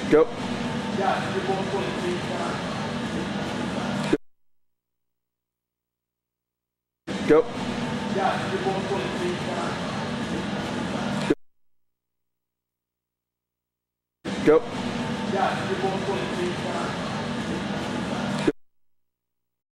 Go. Yeah, you're both going to take Go. Yeah, you're both going to take Go. Yeah, you're both going to take